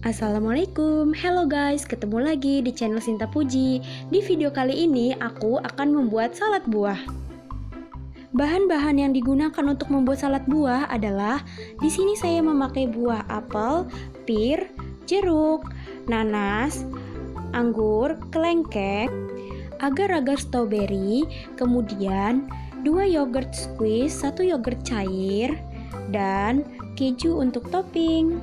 Assalamualaikum, hello guys, ketemu lagi di channel Sinta Puji. Di video kali ini aku akan membuat salad buah. Bahan-bahan yang digunakan untuk membuat salad buah adalah di sini saya memakai buah apel, pir, jeruk, nanas, anggur, kelengkeng, agar-agar stroberi, kemudian 2 yogurt squeeze, 1 yogurt cair, dan keju untuk topping.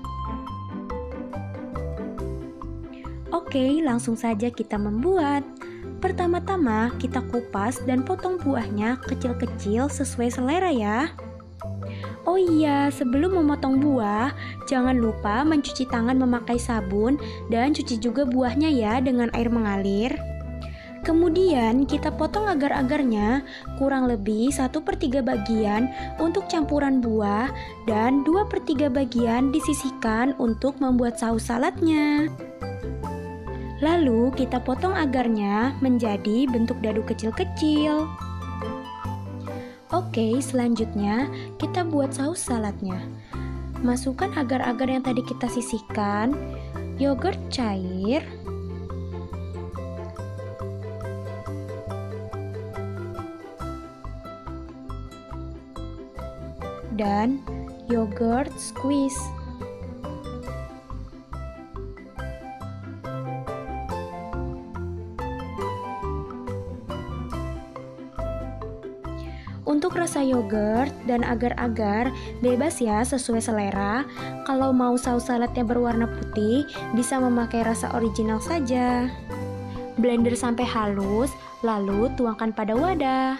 Oke, langsung saja kita membuat. Pertama-tama kita kupas dan potong buahnya kecil-kecil sesuai selera ya. Oh iya, sebelum memotong buah, jangan lupa mencuci tangan memakai sabun dan cuci juga buahnya ya dengan air mengalir. Kemudian kita potong agar-agarnya kurang lebih 1/3 bagian untuk campuran buah dan 2/3 bagian disisihkan untuk membuat saus saladnya. Lalu kita potong agarnya menjadi bentuk dadu kecil-kecil. Oke, selanjutnya kita buat saus saladnya. Masukkan agar-agar yang tadi kita sisihkan, yogurt cair, dan yogurt squeeze. Untuk rasa yogurt dan agar-agar bebas ya, sesuai selera. Kalau mau saus saladnya berwarna putih, bisa memakai rasa original saja. Blender sampai halus, lalu tuangkan pada wadah.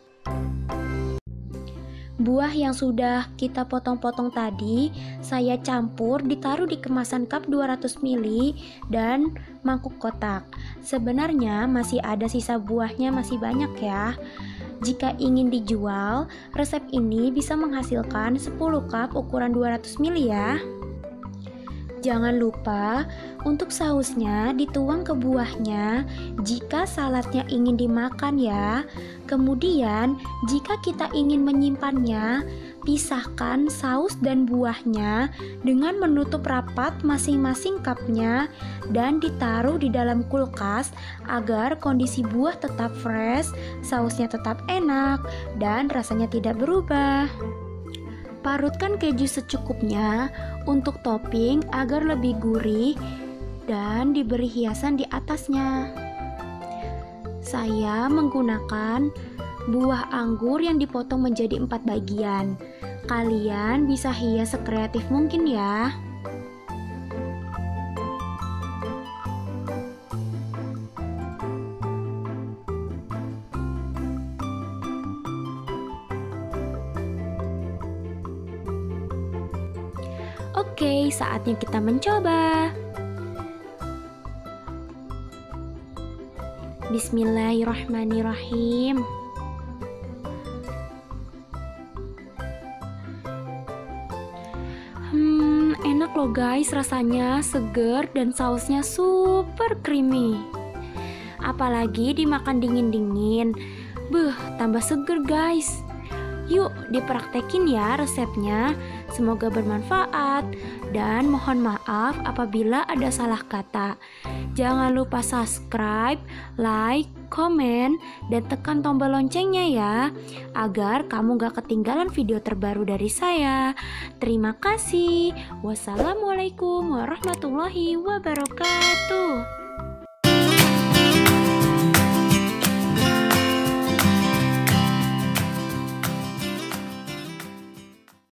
Buah yang sudah kita potong-potong tadi, saya campur ditaruh di kemasan cup 200 ml dan mangkuk kotak. Sebenarnya masih ada sisa buahnya, masih banyak ya. Jika ingin dijual, resep ini bisa menghasilkan 10 cup ukuran 200 ml ya. Jangan lupa untuk sausnya dituang ke buahnya jika saladnya ingin dimakan ya. Kemudian jika kita ingin menyimpannya, pisahkan saus dan buahnya dengan menutup rapat masing-masing cupnya dan ditaruh di dalam kulkas agar kondisi buah tetap fresh, sausnya tetap enak, dan rasanya tidak berubah. Parutkan keju secukupnya untuk topping agar lebih gurih dan diberi hiasan di atasnya. Saya menggunakan buah anggur yang dipotong menjadi 4 bagian. Kalian bisa hias sekreatif mungkin ya. Oke, saatnya kita mencoba. Bismillahirrahmanirrahim. Enak loh guys, rasanya seger dan sausnya super creamy. Apalagi dimakan dingin-dingin. Tambah seger guys. Yuk dipraktekin ya resepnya. Semoga bermanfaat dan mohon maaf apabila ada salah kata. Jangan lupa subscribe, like, komen, dan tekan tombol loncengnya ya, agar kamu gak ketinggalan video terbaru dari saya. Terima kasih. Wassalamualaikum warahmatullahi wabarakatuh.